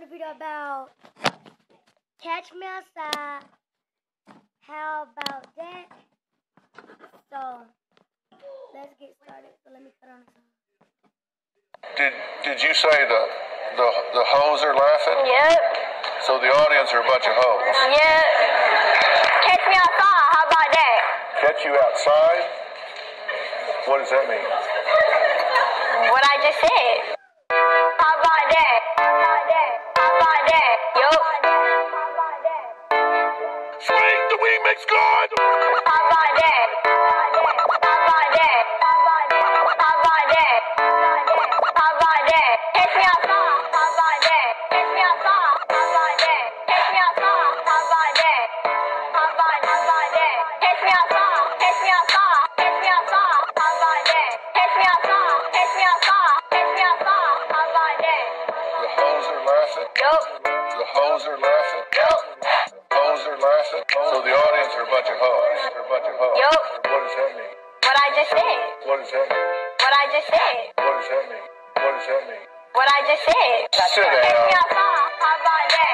video about Catch Me Outside. How about that? So, let's get started. So let me put on the song. Did you say the hoes are laughing? Yep. So the audience are a bunch of hoes? Yep. Catch me outside. How about that? Catch you outside? What does that mean? What I just said. How about that? How about that? How about that? Yup. Swing the remix god! How about that? How about that? How about that? How about that? Catch me outside. How about that? Catch me outside. How about that? Catch me outside. How about that? How about that? Catch me outside. Catch me outside. Catch me outside. How about that? Catch me outside. Catch me outside. Catch me outside. How about that? The hoes are laughing? Yup. The hoes are laughing? Yup. Hoes are laughing? So the audience are a bunch of hoes? They're a bunch of hoes? Yup. What does that mean? What I just said. What does that mean? What I just said. What does that mean? What does that mean? What I just said. Sit Catch me down. outside. How about that?